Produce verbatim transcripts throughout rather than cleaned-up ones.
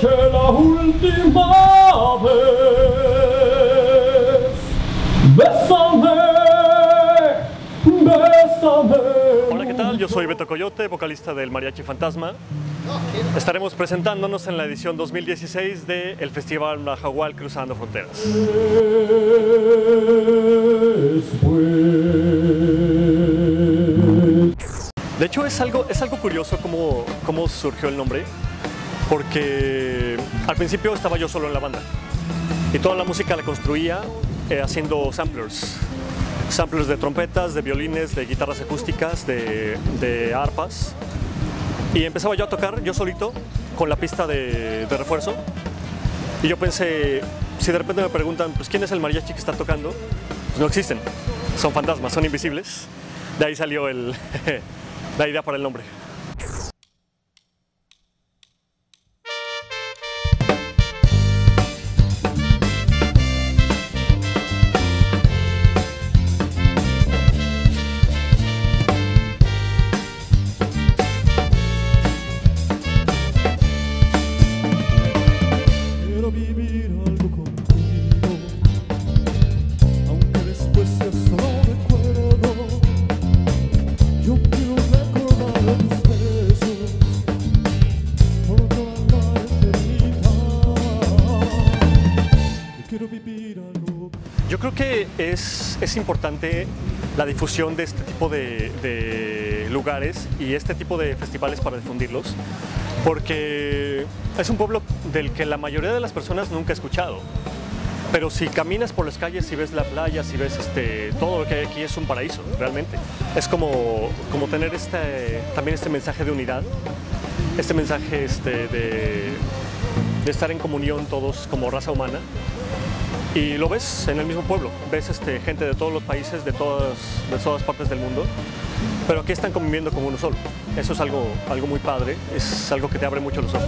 noche, la última vez. Bésame, bésame. Hola, ¿qué tal? Yo soy Beto Coyote, vocalista del Mariachi Fantasma. Estaremos presentándonos en la edición dos mil dieciséis del Festival Mahahual Cruzando Fronteras. De hecho, es algo, es algo curioso cómo, cómo surgió el nombre, porque al principio estaba yo solo en la banda y toda la música la construía eh, haciendo samplers. Samplers de trompetas, de violines, de guitarras acústicas, de, de arpas. Y empezaba yo a tocar, yo solito, con la pista de, de refuerzo. Y yo pensé, si de repente me preguntan, pues ¿quién es el mariachi que está tocando? Pues no existen, son fantasmas, son invisibles. De ahí salió el, la idea para el nombre. Yo creo que es, es importante la difusión de este tipo de, de lugares y este tipo de festivales para difundirlos, porque es un pueblo del que la mayoría de las personas nunca ha escuchado. Pero si caminas por las calles, si ves la playa, si ves este, todo lo que hay aquí, es un paraíso, realmente. Es como, como tener este, también este mensaje de unidad, este mensaje este, de, de estar en comunión todos como raza humana. Y lo ves en el mismo pueblo, ves este, gente de todos los países, de todas, de todas partes del mundo, pero aquí están conviviendo como uno solo. Eso es algo, algo muy padre, es algo que te abre mucho los ojos.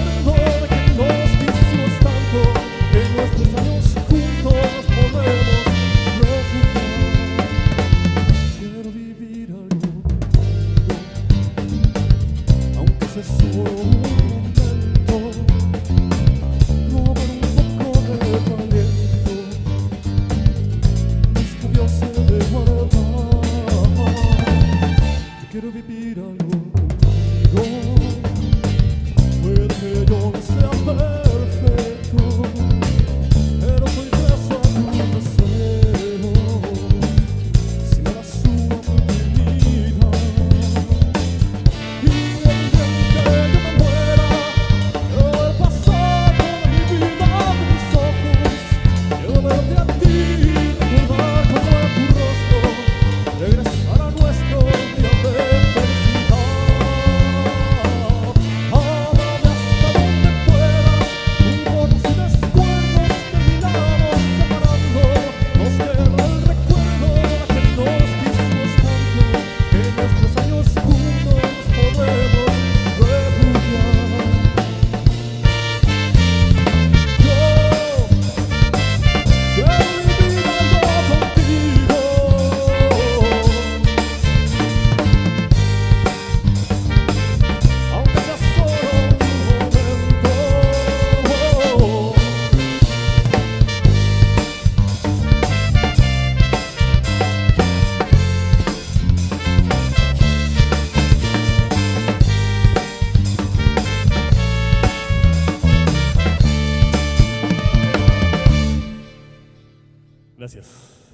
Quiero vivir algo contigo, puede que yo no sea perfecto, pero soy preso a tus deseos, si me das una oportunidad. Y el día en que yo me muera, quiero ver pasar por mi vida de mis ojos, quiero verte a ti, recordar cómo era tu rostro, regresar a nuestro día de Gracias.